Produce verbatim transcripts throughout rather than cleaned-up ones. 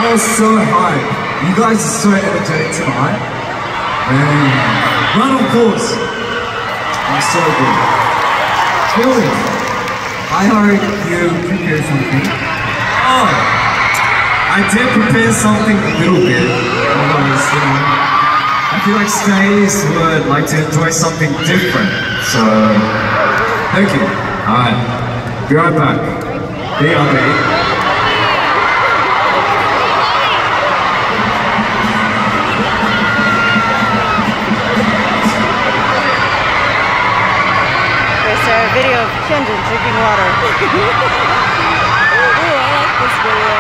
was so hype. You guys are so energetic tonight. Man, round of applause. That's so good. Felix, I heard you prepare something. Oh, I did prepare something a little bit. Otherwise, you know, I feel like Stays would like to enjoy something different. So, thank you. Alright, be right back. B R B. A video of Kendon drinking water. Ooh, I like this video.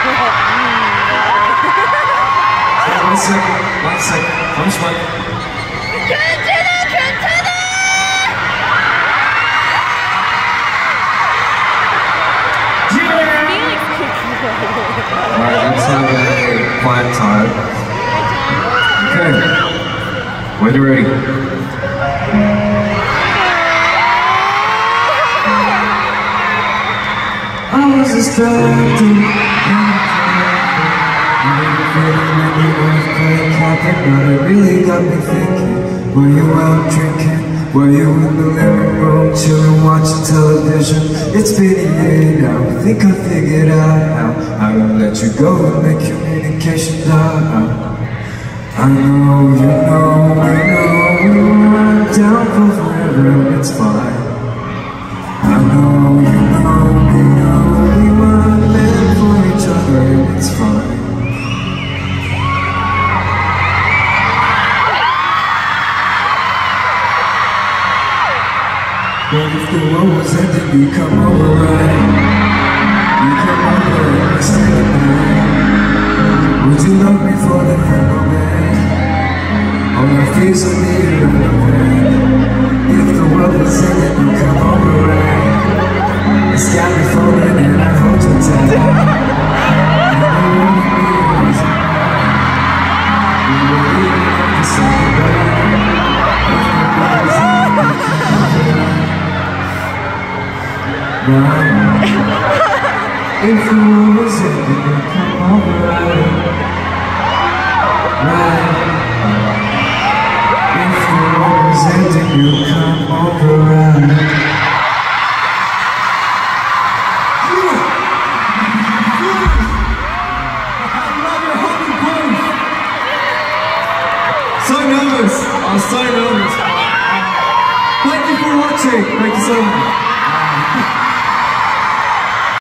Hey, one second, one second. One second. Kendon, Kendon! Yeah! Alright, let's have a quiet time. Okay, when you're ready. I was distracted. You made me feel like you were playing captain, but it really got me thinking. Were you out drinking? Were you in the living room chilling, watching television? It's been a year now. I think I figured out how how to let you go and make communication die. I know you know, I know we were down for forever and it's fine. I know you know, we know we were meant for each other and it's fine. But if the world was ending, you come over right. You come over and we stay the night. Would you love me for the memory? All my fears are near and the pain. If the world was ending, you come over right. It's got me falling and I hold you tight. And I wanna be yours. We were leaving up to say goodbye. If the world was ending, you come over right. Right. If the world was ending, you come over right. Right. If the world was ending, you come over right. So nervous, I was so nervous. Thank you for watching, thank you so much.